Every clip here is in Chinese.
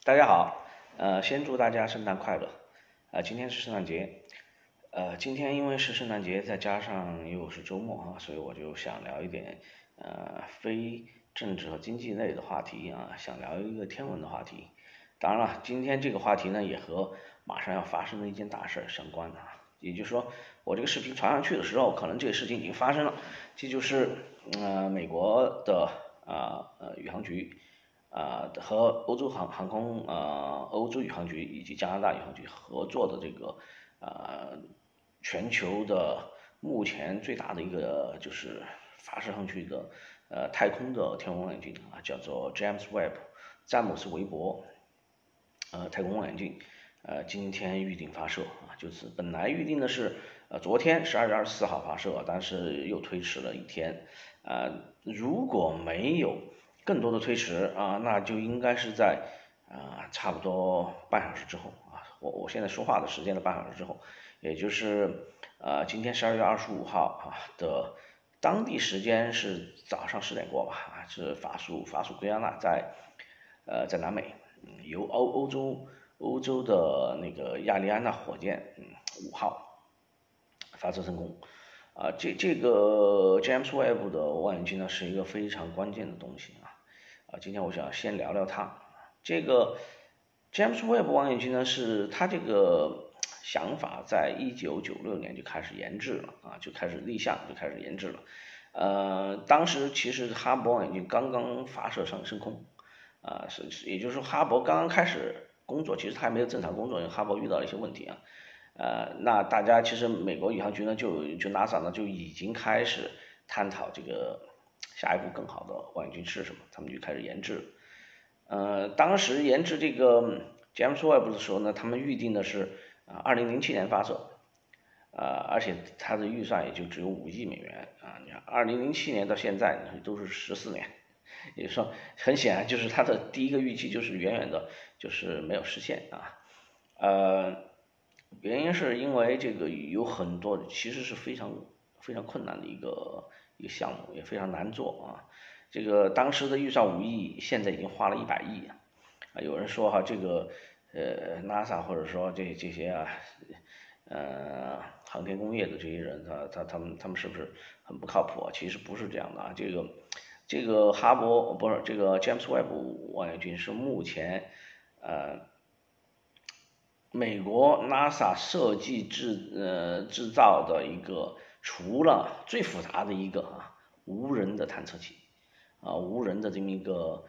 大家好，先祝大家圣诞快乐。今天是圣诞节，今天因为是圣诞节，再加上又是周末啊，所以我就想聊一点非政治和经济类的话题啊，想聊一个天文的话题。当然了，今天这个话题呢也和马上要发生的一件大事相关啊，也就是说，我这个视频传上去的时候，可能这个事情已经发生了，这就是美国的宇航局。和欧洲航空欧洲宇航局以及加拿大宇航局合作的这个全球的目前最大的一个就是发射上去的太空的天文望远镜啊，叫做 James Webb 詹姆斯韦伯太空望远镜，今天预定发射啊，就是本来预定的是昨天12月24号发射，但是又推迟了一天，如果没有更多的推迟啊，那就应该是在差不多半小时之后啊，我现在说话的时间的半小时之后，也就是今天12月25号的当地时间是早上10点过吧啊，是法属圭亚那在南美，由欧洲的那个亚利安娜火箭5号发射成功。这个 James Webb 的望远镜呢是一个非常关键的东西今天我想先聊聊它。这个 James Webb 望远镜呢是它这个想法在1996年就开始研制了就开始立项，就开始研制了。当时其实哈勃望远镜刚刚发射升空，也就是说哈勃刚刚开始工作，其实它还没有正常工作，因为哈勃遇到了一些问题那大家其实美国宇航局呢就 NASA 呢就已经开始探讨这个下一步更好的望远镜是什么，他们就开始研制。当时研制这个 James Webb 的时候呢，他们预定的是2007年发射，而且它的预算也就只有5亿美元你看2007年到现在都是14年，也就是说很显然就是它的第一个预期就是远远的就是没有实现原因是因为这个有很多其实是非常困难的一个项目，也非常难做这个当时的预算5亿，现在已经花了100亿有人说这个NASA 或者说这些航天工业的这些人，他们是不是很不靠谱其实不是这样的这个哈勃不是这个 James Webb 望远镜是目前美国 NASA 设计制造的一个除了最复杂的一个无人的探测器无人的这么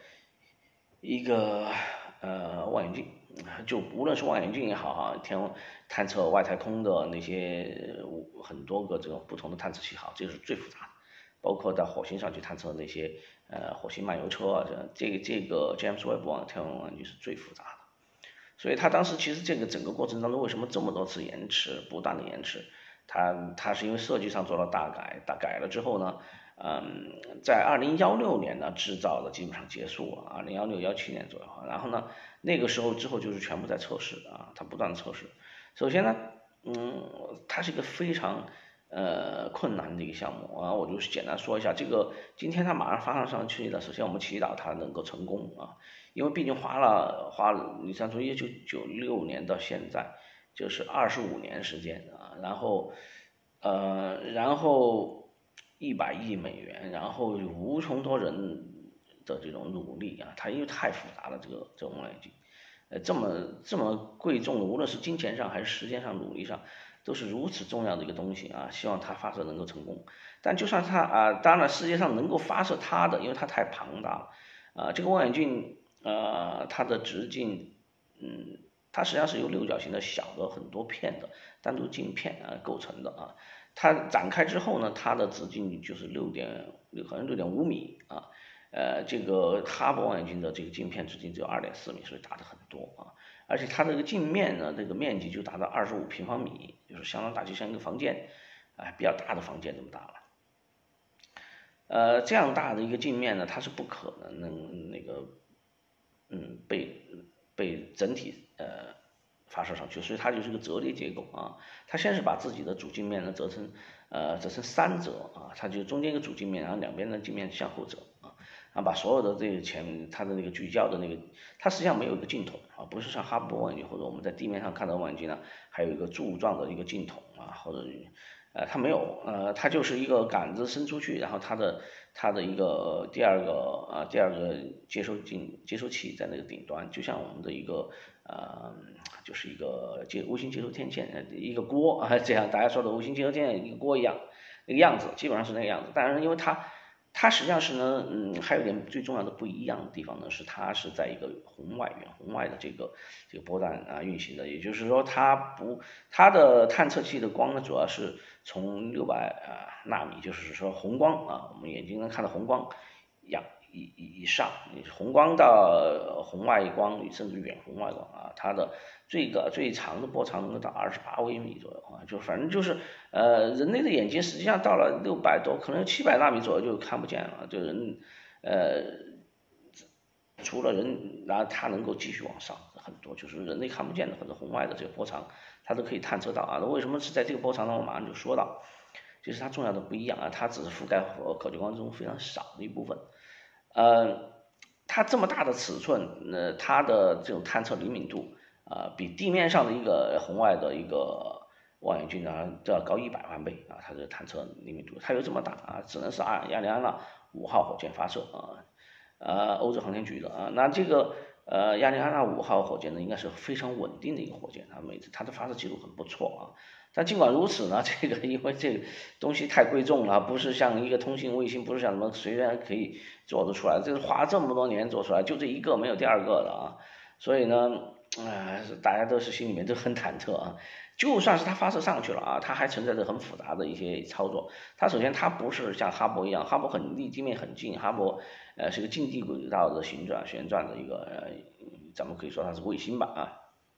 一个望远镜，就无论是望远镜也好探测外太空的那些很多个这种不同的探测器这是最复杂的，包括在火星上去探测那些火星漫游车这个 James Webb 天文望远镜是最复杂的。所以他当时其实这个整个过程当中为什么这么多次延迟，不断的延迟，他是因为设计上做了大改了之后呢，在2016年呢制造的基本上结束了，2016、17年左右，然后呢那个时候之后就是全部在测试它不断测试。首先呢，它是一个非常困难的一个项目我就简单说一下这个，今天它马上发上去了，首先我们祈祷它能够成功因为毕竟花了，你像从1996年到现在就是25年时间然后100亿美元，然后有无穷多人的这种努力它因为太复杂了这种望远镜，这么贵重的，无论是金钱上还是时间上努力上，都是如此重要的一个东西希望它发射能够成功。但就算它当然世界上能够发射它的，因为它太庞大了这个望远镜它的直径它实际上是由六角形的小的很多片的单独镜片构成的它展开之后呢，它的直径就是好像6.5米这个哈勃望远镜的这个镜片直径只有2.4米，所以大的很多而且它这个镜面呢，这个面积就达到25平方米，就是相当大，就像一个房间比较大的房间这么大了。这样大的一个镜面呢，它是不可能那个被整体发射上去，所以它就是个折叠结构它先是把自己的主镜面呢折成3折它就中间一个主镜面，然后两边的镜面向后折啊，把所有的这个它的那个聚焦的那个，它实际上没有一个镜头啊，不是像哈勃望远镜或者我们在地面上看到望远镜呢，还有一个柱状的一个镜头啊，或者它没有，它就是一个杆子伸出去，然后它的一个第二个接收器在那个顶端，就像我们的一个就是一个卫星接收天线一个锅啊，这样大家说的卫星接收天线一个锅一样，那个样子基本上是那个样子，但是因为它实际上是呢，还有点最重要的不一样的地方呢，是它是在一个远红外的这个波段运行的，也就是说它的探测器的光呢，主要是从600纳米，就是说红光啊，我们眼睛能看到红光以上，红光到红外光甚至远红外光啊，它的最长的波长能够到28微米左右啊，就反正就是人类的眼睛实际上到了600多，可能700纳米左右就看不见了，就人除了人，然后它能够继续往上很多，就是人类看不见的或者红外的这个波长，它都可以探测到啊。那为什么是在这个波长呢？我马上就说到，就是它重要的不一样啊，它只是覆盖可见光中非常少的一部分。它这么大的尺寸，它的这种探测灵敏度比地面上的一个红外的一个望远镜呢都要高100万倍啊，它的探测灵敏度，它有这么大啊，只能是亚利安娜5号火箭发射欧洲航天局的啊，那这个亚利安娜5号火箭呢，应该是非常稳定的一个火箭，它的发射记录很不错啊。但尽管如此呢，这个因为这个东西太贵重了，不是像一个通信卫星，不是像什么随便可以做得出来，这是花这么多年做出来，就这一个没有第二个的啊，所以呢，大家都是心里面都很忐忑啊。就算是它发射上去了啊，它还存在着很复杂的一些操作。它首先它不是像哈勃一样，哈勃离地面很近，哈勃是个近地轨道的旋转的一个咱们可以说它是卫星吧啊。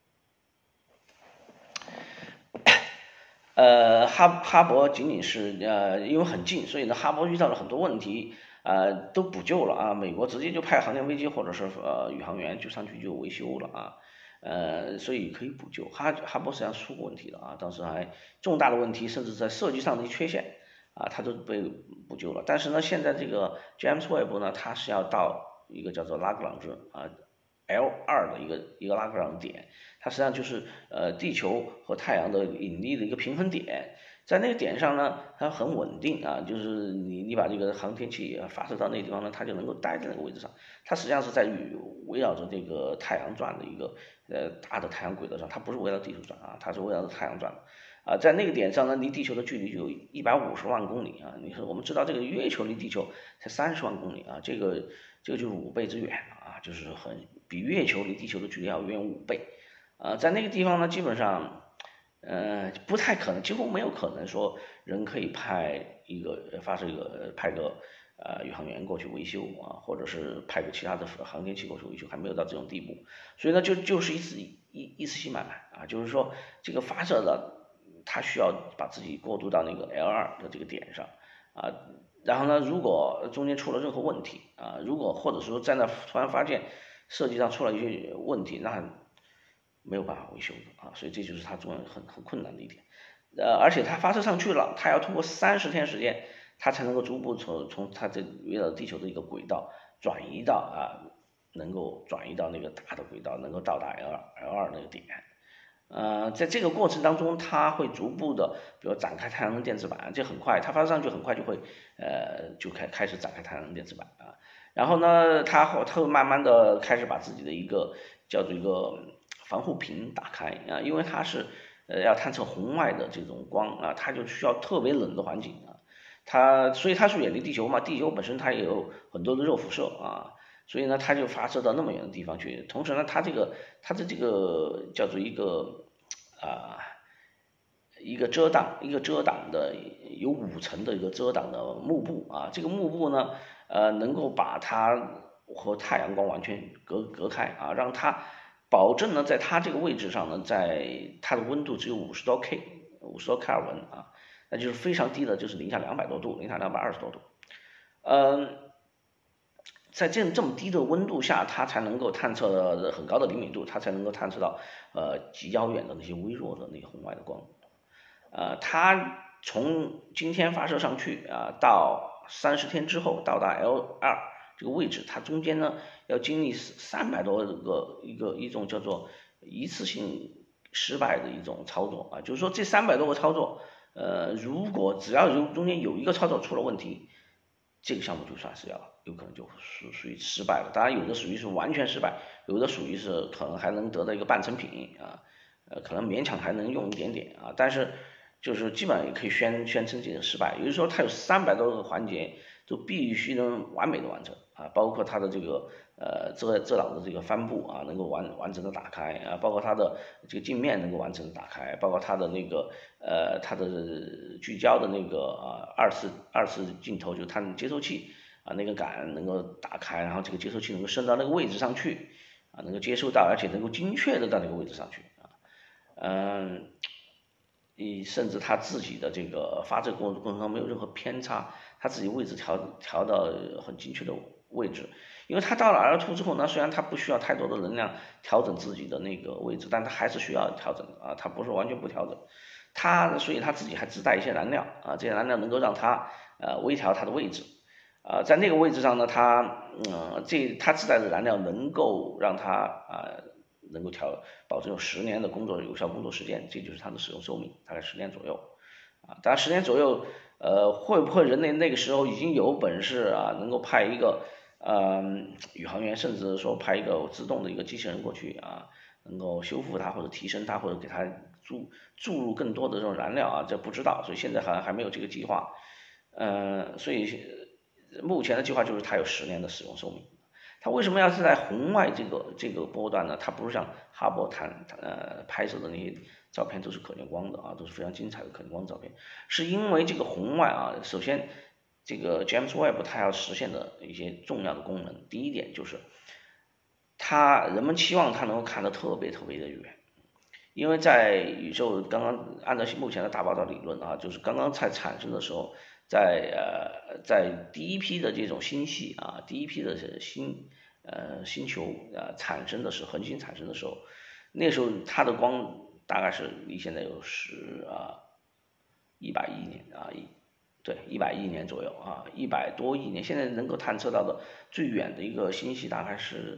哈勃仅仅是因为很近，所以呢哈勃遇到了很多问题都补救了啊，美国直接就派航天飞机或者是宇航员就上去就维修了啊。所以可以补救。哈勃实际上出过问题的啊，当时还重大的问题，甚至在设计上的一些缺陷啊，它都被补救了。但是呢，现在这个 James Webb 呢，它是要到一个叫做拉格朗日L2的一个拉格朗点，它实际上就是地球和太阳的引力的一个平衡点。在那个点上呢，它很稳定啊，就是你把这个航天器发射到那个地方呢，它就能够待在那个位置上。它实际上是在围绕着这个太阳转的一个大的太阳轨道上，它不是围绕地球转啊，它是围绕着太阳转的啊。在那个点上呢，离地球的距离就有150万公里啊。你说我们知道这个月球离地球才30万公里啊，这个就是5倍之远啊，就是比月球离地球的距离要远5倍啊。在那个地方呢，基本上。不太可能，几乎没有可能说人可以派个宇航员过去维修啊，或者是派个其他的航天器过去维修，还没有到这种地步。所以呢，就是一次性买卖啊，就是说这个发射的它需要把自己过渡到那个 L2的这个点上啊，然后呢，如果中间出了任何问题啊，如果或者说在那突然发现设计上出了一些问题，那没有办法维修的啊，所以这就是它中间很困难的一点。而且它发射上去了，它要通过30天时间，它才能够逐步从它这围绕地球的一个轨道转移到能够转移到那个大的轨道，能够到达 L2那个点。在这个过程当中，它会逐步的，比如展开太阳能电池板，这很快，它发射上去很快就会就开始展开太阳能电池板啊。然后呢，它会慢慢的开始把自己的一个叫做一个防护屏打开啊，因为它是要探测红外的这种光啊，它就需要特别冷的环境啊，所以它是远离地球嘛，地球本身它也有很多的热辐射啊，所以呢它就发射到那么远的地方去，同时呢它的这个叫做一个遮挡的有5层的一个遮挡的幕布啊，这个幕布呢能够把它和太阳光完全隔开啊，让它保证呢在它这个位置上呢，在它的温度只有50多开尔文啊，那就是非常低的，就是零下200多度，零下220多度。在这么低的温度下，它才能够探测很高的灵敏度，它才能够探测到极遥远的那些微弱的那个红外的光。它从今天发射上去啊，到30天之后到达 L2， 这个位置，它中间呢要经历300多个一种叫做一次性失败的一种操作啊，就是说这300多个操作，如果只要中间有一个操作出了问题，这个项目就算是有可能就属于失败了。当然有的属于是完全失败，有的属于是可能还能得到一个半成品啊，可能勉强还能用一点点啊，但是就是基本上也可以宣称这个失败。也就是说它有300多个环节都必须能完美的完成啊，包括它的这个遮挡的这个帆布啊能够完整的打开啊，包括它的这个镜面能够完整的打开，包括它的那个它的聚焦的那个二次镜头，就是它的接收器啊那个杆能够打开，然后这个接收器能够伸到那个位置上去啊，能够接收到，而且能够精确的到那个位置上去啊，甚至它自己的这个发射过程中没有任何偏差，它自己位置调到很精确的位置，因为它到了 R2 之后呢，虽然它不需要太多的能量调整自己的那个位置，但它还是需要调整啊，它不是完全不调整，所以它自己还自带一些燃料啊，这些燃料能够让它微调它的位置在那个位置上呢，它自带的燃料能够让它能够保证有10年的有效工作时间，这就是它的使用寿命，大概10年左右啊。当然10年左右，会不会人类那个时候已经有本事啊，能够派一个宇航员，甚至说派一个自动的一个机器人过去啊，能够修复它或者提升它，或者给它注入更多的这种燃料啊，这不知道，所以现在好像还没有这个计划。所以目前的计划就是它有10年的使用寿命。它为什么要是在红外这个波段呢？它不是像哈勃拍摄的那些照片都是可见光的啊，都是非常精彩的可见光照片，是因为这个红外啊，首先这个 James Webb 它要实现的一些重要的功能，第一点就是人们期望它能够看得特别特别的远，因为在宇宙刚刚按照目前的大爆炸理论啊，就是刚刚才产生的时候，在第一批的这种星系啊，第一批的星球产生的时候，恒星产生的时候，那时候它的光大概是离现在有100亿年啊，对100亿年左右啊，100多亿年，现在能够探测到的最远的一个星系大概是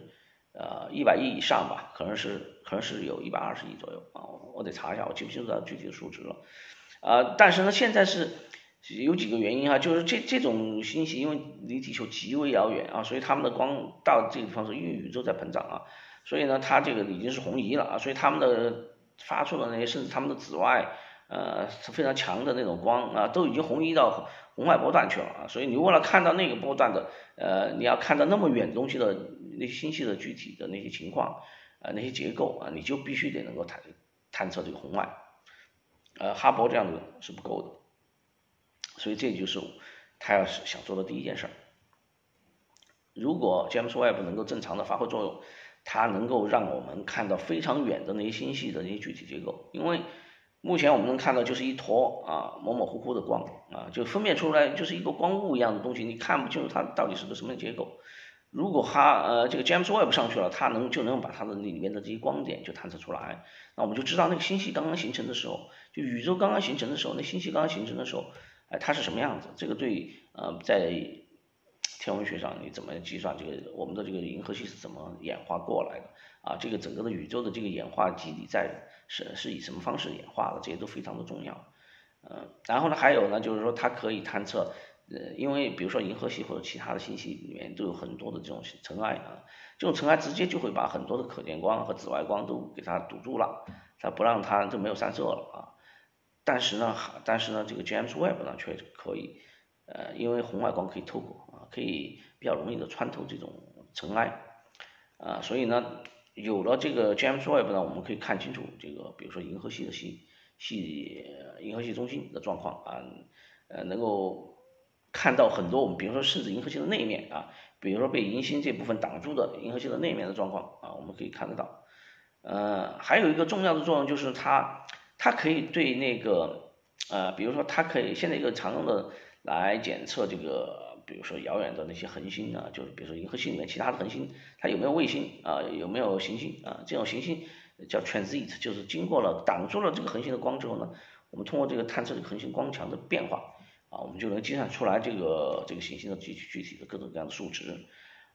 100亿以上吧，可能是有120亿左右啊，我得查一下，我记不清楚它具体的数值了但是呢，现在是有几个原因啊，就是这种星系因为离地球极为遥远啊，所以它们的光到这个地方是因为宇宙在膨胀啊，所以呢，它这个已经是红移了啊，所以它们的发出的那些，甚至它们的紫外是非常强的那种光啊，都已经红移到红外波段去了啊，所以你为了看到那个波段的你要看到那么远东西的那些星系的具体的那些情况那些结构你就必须得能够探测这个红外哈勃这样的是不够的，所以这就是他要想做的第一件事。如果 James Webb 能够正常的发挥作用，它能够让我们看到非常远的那些星系的那些具体结构，因为目前我们能看到就是一坨模模糊糊的光就分辨出来就是一个光雾一样的东西，你看不清楚它到底是个什么结构。如果这个 James Webb 上去了，它就能把它的里面的这些光点就探测出来，那我们就知道那个星系刚刚形成的时候，就宇宙刚刚形成的时候，那星系刚刚形成的时候，它是什么样子？这个对在天文学上你怎么计算这个我们的这个银河系是怎么演化过来的这个整个的宇宙的这个演化机理是以什么方式演化的，这些都非常的重要。然后呢，还有呢，就是说它可以探测，因为比如说银河系或者其他的星系里面都有很多的这种尘埃这种尘埃直接就会把很多的可见光和紫外光都给它堵住了，它不让它就没有散射了但是呢，这个 James Webb 呢却可以，因为红外光可以透过可以比较容易的穿透这种尘埃所以呢，有了这个 James Webb 呢，我们可以看清楚这个，比如说银河系的银河系中心的状况能够看到很多我们比如说甚至银河系的内面比如说被银星这部分挡住的银河系的内面的状况我们可以看得到。还有一个重要的作用就是它可以对那个比如说它可以现在一个常用的来检测这个，比如说遥远的那些恒星就是比如说银河系里面其他的恒星，它有没有卫星有没有行星这种行星叫 transit， 就是经过了挡住了这个恒星的光之后呢，我们通过这个探测这个恒星光强的变化我们就能计算出来这个行星的具体的各种各样的数值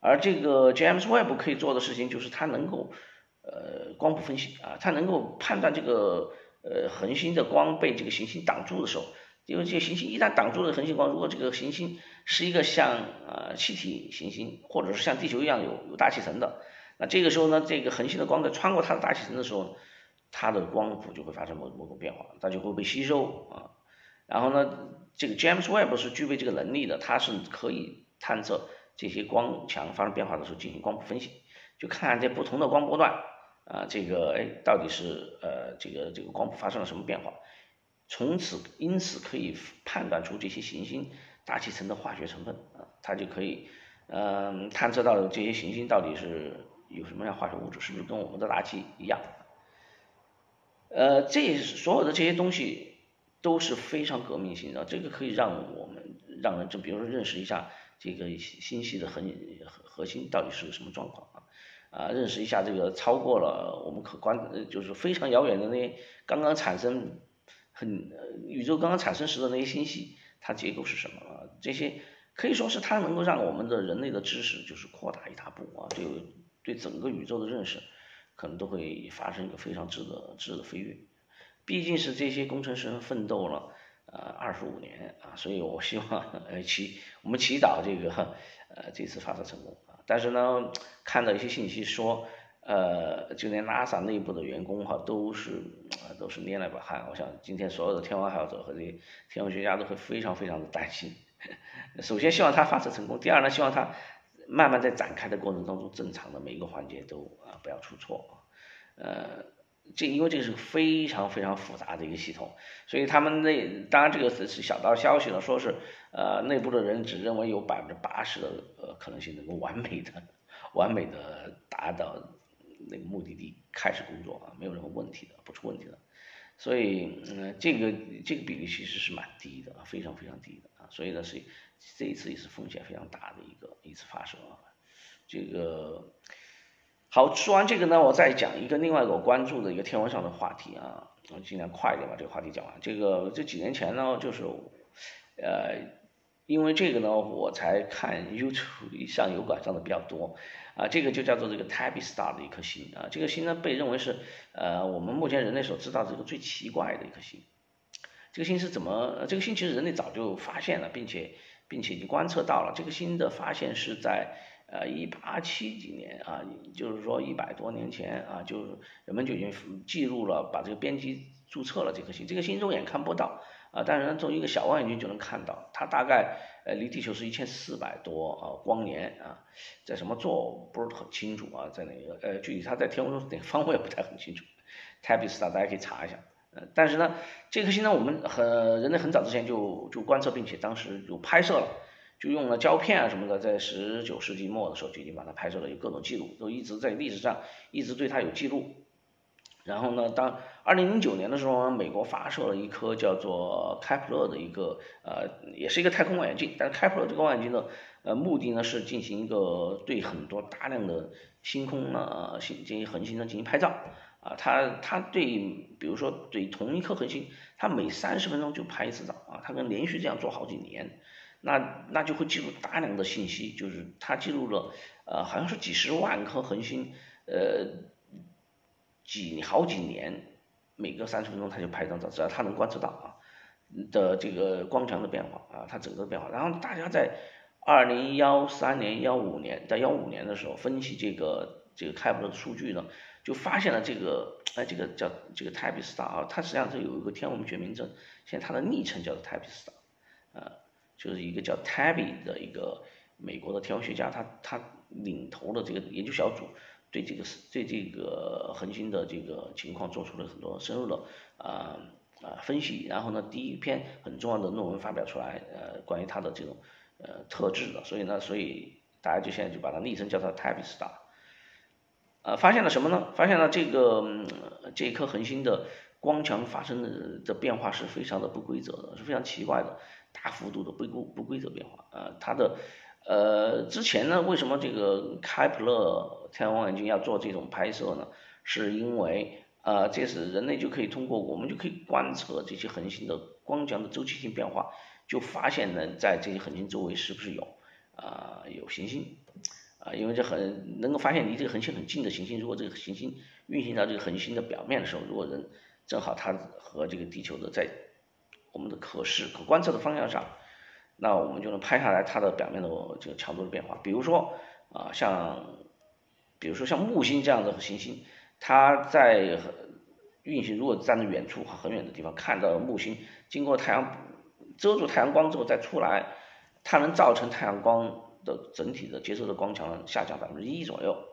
而这个 James Webb 可以做的事情就是它能够光谱分析啊，它能够判断这个恒星的光被这个行星挡住的时候，因为这些行星一旦挡住了恒星光，如果这个行星是一个像气体行星，或者是像地球一样有大气层的，那这个时候呢，这个恒星的光在穿过它的大气层的时候，它的光谱就会发生某种变化，它就会被吸收啊。然后呢，这个 James Webb 是具备这个能力的，它是可以探测这些光强发生变化的时候进行光谱分析，就看这不同的光波段这个到底是这个光谱发生了什么变化，因此可以判断出这些行星大气层的化学成分它就可以探测到这些行星到底是有什么样化学物质，是不是跟我们的大气一样。所有的这些东西都是非常革命性的，这个可以让人就比如说认识一下这个星系的核心到底是个什么状况认识一下这个超过了我们就是非常遥远的那些刚刚产生宇宙刚刚产生时的那些星系，它结构是什么这些可以说是它能够让我们的人类的知识就是扩大一大步对整个宇宙的认识可能都会发生一个非常质的飞跃。毕竟是这些工程师们奋斗了25年所以我希望我们祈祷这次发射成功但是呢，看到一些信息说就连 NASA 内部的员工都是捏了把汗，我想今天所有的天文爱好者和这些天文学家都会非常非常的担心。首先希望它发射成功，第二呢，希望它慢慢在展开的过程当中，正常的每一个环节都不要出错因为这是非常非常复杂的一个系统，所以他们当然这个是小道消息了，说是内部的人只认为有80%的可能性能够完美的达到那个目的地开始工作没有任何问题的，不出问题的。所以这个比例其实是蛮低的非常非常低的所以呢这一次也是风险非常大的一次发射这个好，说完这个呢，我再讲另外一个我关注的一个天文上的话题我尽量快一点把这个话题讲完。这几年前呢，就是因为这个呢，我才看 YouTube 上油管上的比较多这个就叫做这个 Tabby Star 的一颗星这个星呢被认为是我们目前人类所知道这个最奇怪的一颗星。这个星是这个星其实人类早就发现了，并且已经观测到了。这个星的发现是在1870几年就是说100多年前就是人们就已经记录了，把这个编辑注册了这颗星。这个星肉眼看不到但是呢，从一个小望远镜就能看到，它大概离地球是1400多光年在什么座不是很清楚在哪个具体它在天空中哪个方位不太很清楚。Tabby Star 大家可以查一下。但是呢，这颗星呢，我们人类很早之前就观测，并且当时就拍摄了，就用了胶片什么的，在19世纪末的时候就已经把它拍摄了，有各种记录，都一直在历史上一直对它有记录。然后呢，当2009年的时候，美国发射了一颗叫做开普勒的一个也是一个太空望远镜，但是开普勒这个望远镜的目的呢是进行一个对很多大量的星空这些恒星呢进行拍照它对比如说对同一颗恒星，它每30分钟就拍一次照它能连续这样做好几年，那就会记录大量的信息，就是它记录了好像是几十万颗恒星好几年，每隔30分钟它就拍一张照，只要它能观测到的这个光强的变化它整个变化。然后大家在2013年、15年的时候分析这个开普勒的数据呢，就发现了这个叫这个 Tabby Star 它实际上是有一个天文学名称，现在它的昵称叫做 Tabby Star 就是一个叫 Tabby 的一个美国的天文学家，他领头的这个研究小组对这个恒星的这个情况做出了很多深入的分析，然后呢，第一篇很重要的论文发表出来，关于它的这种特质的，所以大家就现在就把它昵称叫它 Tabby Star。发现了什么呢？发现了这颗恒星的光强发生的变化是非常的不规则的，是非常奇怪的，大幅度的不规则变化它的之前呢，为什么这个开普勒天文望远镜要做这种拍摄呢？是因为这是人类就可以通过我们就可以观测这些恒星的光强的周期性变化，就发现呢在这些恒星周围是不是有行星因为这能够发现离这个恒星很近的行星，如果这个行星运行到这个恒星的表面的时候，如果正好它和这个地球的在我们的可观测的方向上，那我们就能拍下来它的表面的这个强度的变化。比如说像木星这样的行星，它在运行，如果站在远处很远的地方看到木星经过遮住太阳光之后再出来，它能造成太阳光的整体的接收的光强下降1%左右，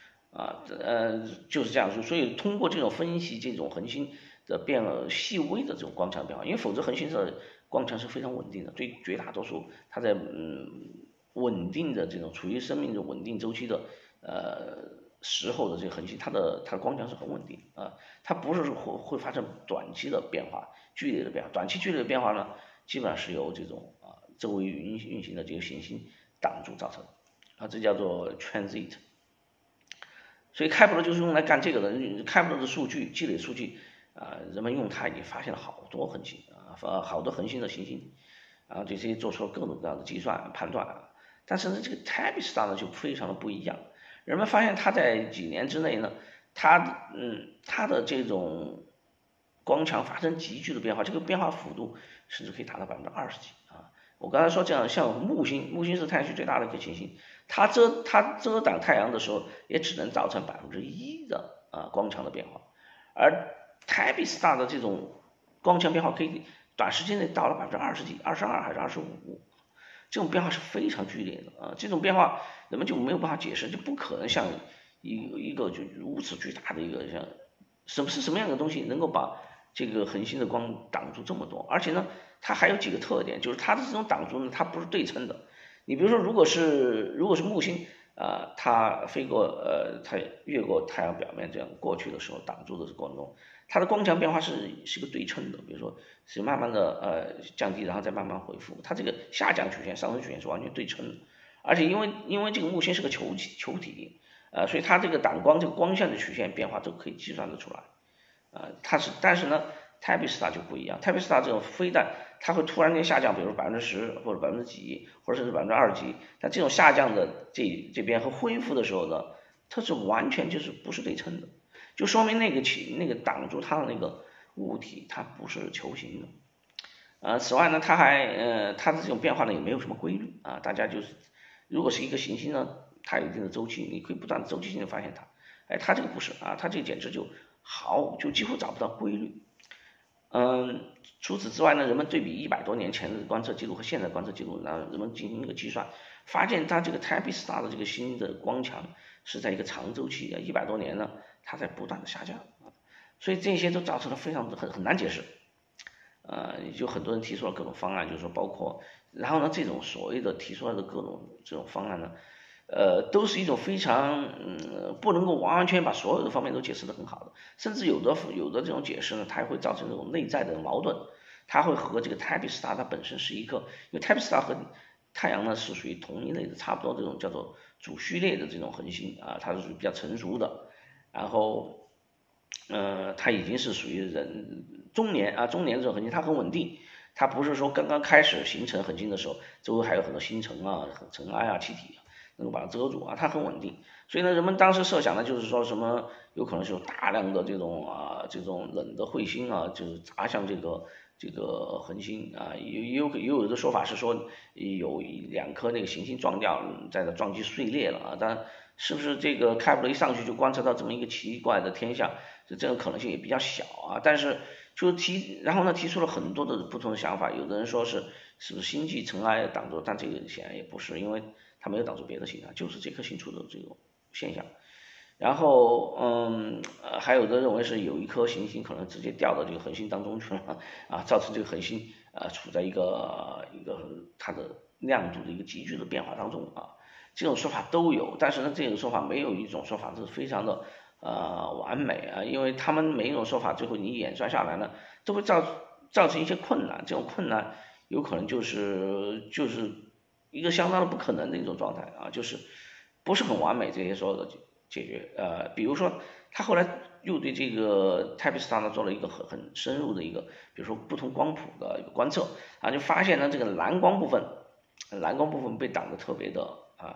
就是这样说。所以通过这种分析这种恒星的细微的这种光强变化，因为否则恒星的光强是非常稳定的，对绝大多数它在稳定的这种处于生命的稳定周期的时候的这个恒星，它的光强是很稳定它不是会发生短期的变化、剧烈的变化。短期剧烈的变化呢，基本上是由这种周围运行的这个行星挡住造成的这叫做 transit。所以开普勒就是用来干这个的。开普勒的数据积累数据人们用它已经发现了好多恒星好多恒星的行星，然后对这些做出了各种各样的计算判断但是呢，这个 TAPPISTAR 呢就非常的不一样。人们发现它在几年之内呢，它的这种光强发生急剧的变化，这个变化幅度甚至可以达到20%几我刚才说这样，像木星是太阳系最大的一颗行星，它遮挡太阳的时候，也只能造成1%的光强的变化，而 TAPPISTAR 的这种光强变化可以短时间内到了20%几，22%还是25%，这种变化是非常剧烈的这种变化人们就没有办法解释，就不可能像一个就如此巨大的一个像什么样的东西能够把这个恒星的光挡住这么多，而且呢，它还有几个特点，就是它的这种挡住呢，它不是对称的。你比如说，如果是木星它它越过太阳表面这样过去的时候，挡住的过程中，它的光强变化是个对称的，比如说是慢慢的降低，然后再慢慢恢复，它这个下降曲线、上升曲线是完全对称的。而且因为这个木星是个球体所以它这个挡光这个光线的曲线变化都可以计算得出来但是呢 TAPPISTAR 就不一样 ，TAPPISTAR 这种飞弹它会突然间下降，比如10%或者几，或者甚至20%几，但这种下降的这边和恢复的时候呢，它是完全就是不是对称的，就说明那个挡住它的那个物体它不是球形的此外呢，它的这种变化呢也没有什么规律大家就是如果是一个行星呢，它有一定的周期，你可以不断的周期性的发现它，它这个不是它这个简直就几乎找不到规律。除此之外呢，人们对比100多年前的观测记录和现在观测记录，然后人们进行一个计算，发现它这个 TAPPISTAR 的这个星的光强是在一个长周期100多年呢，它在不断的下降所以这些都造成了很难解释就很多人提出了各种方案，就是说包括，然后呢，这种所谓的提出来的各种这种方案呢，都是一种非常不能够完全把所有的方面都解释得很好的，甚至有的这种解释呢，它会造成这种内在的矛盾，它会和这个 TAPPISTAR 它本身是一个，因为 TAPPISTAR 和太阳呢是属于同一类的，差不多这种叫做主序列的这种恒星它是属于比较成熟的，然后它已经是属于中年这种恒星，它很稳定，它不是说刚刚开始形成恒星的时候，周围还有很多星尘尘埃气体能够把它遮住它很稳定。所以呢，人们当时设想的就是说什么有可能是有大量的这种冷的彗星就是砸向这个恒星也有的说法是说有2颗那个行星撞掉，在这撞击碎裂了但是不是这个开普勒一上去就观测到这么一个奇怪的天象，这种可能性也比较小但是然后呢提出了很多的不同的想法，有的人说是不是星际尘埃挡住，但这个显然也不是，因为它没有挡住别的星就是这颗星出的这种现象。然后还有的认为是有一颗行星可能直接掉到这个恒星当中去了造成这个恒星处在一个它的亮度的一个急剧的变化当中这种说法都有，但是呢，这种说法没有一种说法是非常的完美因为他们每一种说法最后你演算下来呢，都会造成一些困难，这种困难有可能就是一个相当的不可能的一种状态就是不是很完美这些所有的解决比如说他后来又对这个 TAPPISTAR 呢做了一个很深入的一个，比如说不同光谱的一个观测就发现呢这个蓝光部分被挡得特别的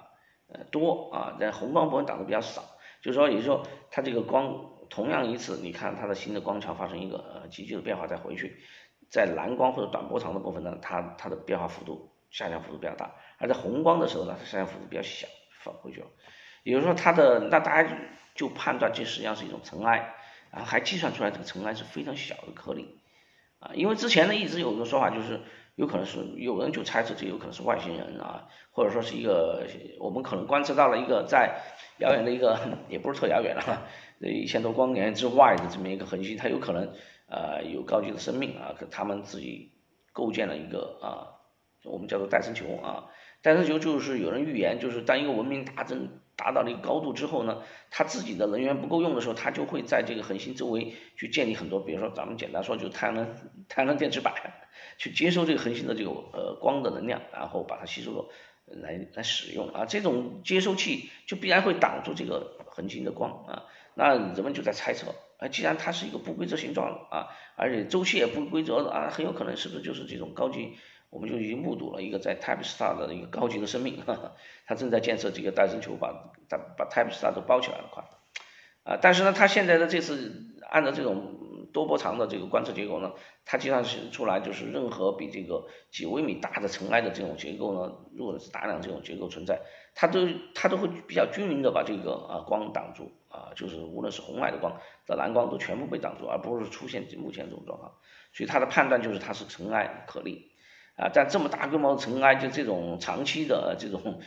多啊，在红光部分挡的比较少。就是说，也就是说，它这个光同样一次，你看它的新的光强发生一个急剧的变化再回去，在蓝光或者短波长的部分呢，它的变化幅度下降幅度比较大，而在红光的时候呢，它下降幅度比较小，返回去了。也就是说，那大家就判断这实际上是一种尘埃，然后还计算出来这个尘埃是非常小的颗粒啊，因为之前呢一直有一个说法就是有可能是有人就猜测这有可能是外星人啊，或者说是一个我们可能观测到了一个在遥远的一个也不是特遥远了，1000多光年之外的这么一个恒星，它有可能有高级的生命啊，他们自己构建了一个我们叫做戴森球啊，戴森球就是有人预言，就是当一个文明达到了一个高度之后呢，它自己的能源不够用的时候，它就会在这个恒星周围去建立很多，比如说咱们简单说就是太阳能电池板，去接收这个恒星的这个光的能量，然后把它吸收了来使用啊，这种接收器就必然会挡住这个恒星的光啊，那人们就在猜测，既然它是一个不规则形状啊，而且周期也不规则啊，很有可能是不是就是这种高级。我们就已经目睹了一个在 Type Star 的一个高级的生命，它正在建设这个戴森球，把 Type Star 都包起来了，快但是呢，它现在的这次按照这种多波长的这个观测结构呢，它计算出来就是任何比这个几微米大的尘埃的这种结构呢，如果是大量这种结构存在，它都会比较均匀的把这个光挡住就是无论是红外的光的蓝光都全部被挡住，而不是出现目前这种状况，所以它的判断就是它是尘埃颗粒。但这么大规模的尘埃，就这种长期的这种，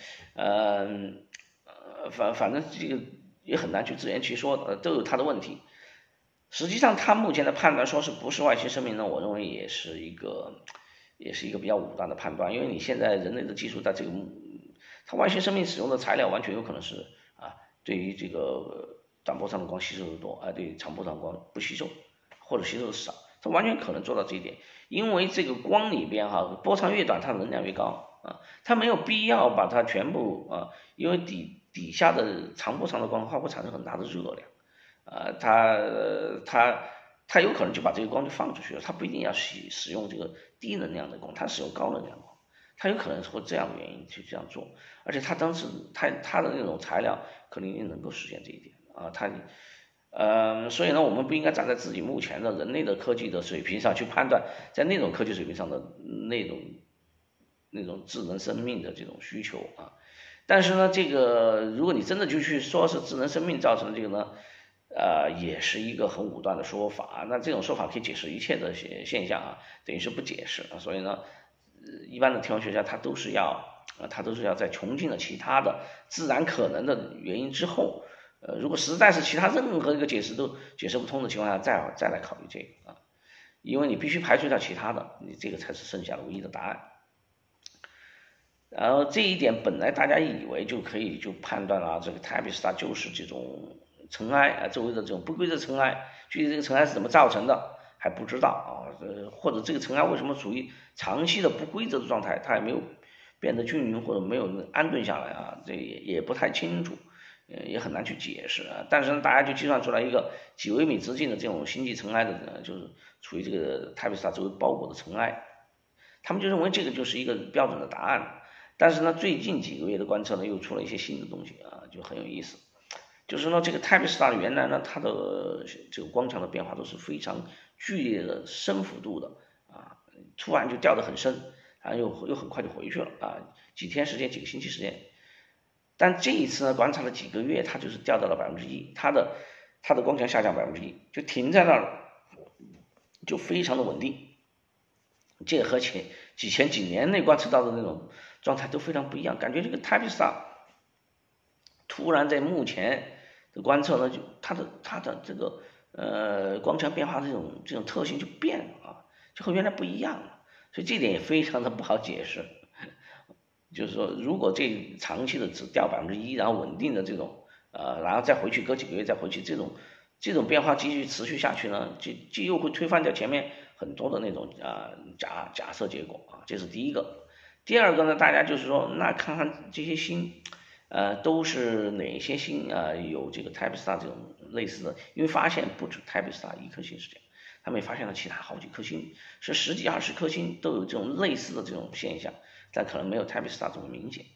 反正这个也很难去自圆其说，都有它的问题。实际上，他目前的判断说是不是外星生命呢？我认为也是一个比较武断的判断，因为你现在人类的技术在这个，它外星生命使用的材料完全有可能是对于这个短波长的光吸收的多，对长波长光不吸收，或者吸收的少。它完全可能做到这一点，因为这个光里边波长越短，它的能量越高它没有必要把它全部因为底下的长波长的光它会产生很大的热量它有可能就把这个光就放出去了，它不一定要使用这个低能量的光，它使用高能量光，它有可能会这样的原因去这样做，而且它当时它的那种材料肯定能够实现这一点所以呢，我们不应该站在自己目前的人类的科技的水平上去判断，在那种科技水平上的那种智能生命的这种需求但是呢，这个如果你真的就去说是智能生命造成的这个呢，也是一个很武断的说法。那这种说法可以解释一切的现象等于是不解释所以呢，一般的天文学家他都是要在穷尽了其他的自然可能的原因之后。如果实在是其他任何一个解释都解释不通的情况下，再来考虑这个因为你必须排除掉其他的，你这个才是剩下的唯一的答案。然后这一点本来大家以为就可以就判断了这个 Type Star 就是这种尘埃周围的这种不规则尘埃，具体这个尘埃是怎么造成的还不知道或者这个尘埃为什么处于长期的不规则的状态，它也没有变得均匀或者没有安顿下来这也不太清楚。也很难去解释但是呢，大家就计算出来一个几微米直径的这种星际尘埃的就是处于这个 Type Star 周围包裹的尘埃，他们就认为这个就是一个标准的答案。但是呢，最近几个月的观测呢，又出了一些新的东西就很有意思。就是呢，这个 Type Star 原来呢，它的这个光强的变化都是非常剧烈的深幅度的突然就掉得很深，然后又很快就回去了几天时间，几个星期时间。但这一次呢，观察了几个月，它就是掉到了1%，它的光强下降1%，就停在那儿了，就非常的稳定。这和几年内观测到的那种状态都非常不一样，感觉这个 Type Star 突然在目前的观测呢，就它的这个光强变化的这种特性就变了就和原来不一样了，所以这点也非常的不好解释。就是说，如果这长期的只掉1%，然后稳定的这种然后再回去隔几个月再回去，这种变化继续持续下去呢，就又会推翻掉前面很多的那种假设结果这是第一个。第二个呢，大家就是说，那看看这些星都是哪些星有这个 Type Star 这种类似的，因为发现不止 Type Star 一颗星是这样，他们也发现了其他好几颗星，是10几20颗星都有这种类似的这种现象。但可能没有 Type Star 这么明显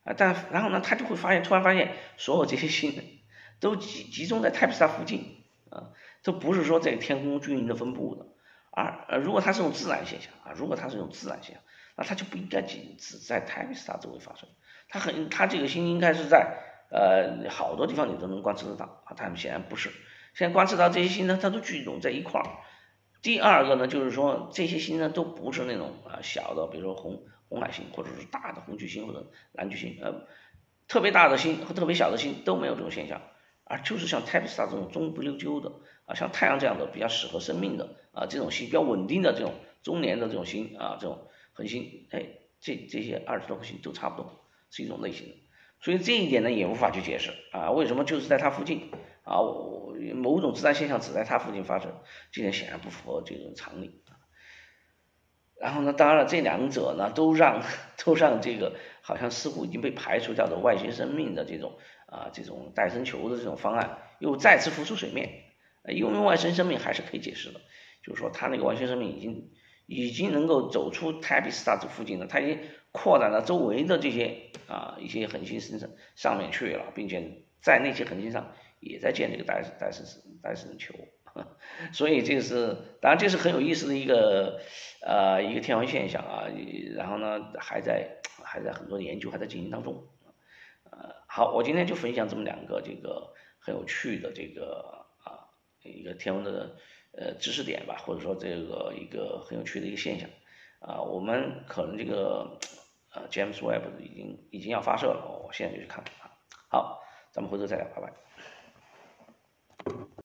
然后呢，他就会突然发现所有这些星都集中在 TYPE-STAR 附近啊，这不是说在天空均匀的分布的。如果它是这种自然现象啊，如果它是这种自然现象，那它就不应该只在 TYPE-STAR 周围发生，它这个星应该是在好多地方你都能观测得到啊，它们显然不是。现在观测到这些星呢，它都聚拢在一块儿。第二个呢，就是说这些星呢都不是那种小的，比如说红海星或者是大的红巨星或者蓝巨星，特别大的星和特别小的星都没有这种现象，就是像 TYPE-STAR 这种中不溜秋的像太阳这样的比较适合生命的这种星，比较稳定的这种中年的这种星这种恒星，这些20多颗星都差不多是一种类型的，所以这一点呢也无法去解释为什么就是在它附近某种自然现象只在它附近发生，这点显然不符合这种常理。然后呢，当然了，这两者呢都让这个好像似乎已经被排除掉的外星生命的这种戴森球的这种方案又再次浮出水面。因为外星生命还是可以解释的，就是说它那个外星生命已经能够走出 TYPE-STAR 这附近了，它已经扩展到周围的这些一些恒星上面去了，并且在那些恒星上也在建这个戴森球。所以这是当然这是很有意思的一个天文现象然后呢还在很多研究还在进行当中。好，我今天就分享这么两个这个很有趣的这个一个天文的知识点吧，或者说这个一个很有趣的一个现象我们可能这个James Webb 已经要发射了，我现在就去看好，咱们回头再聊，拜拜。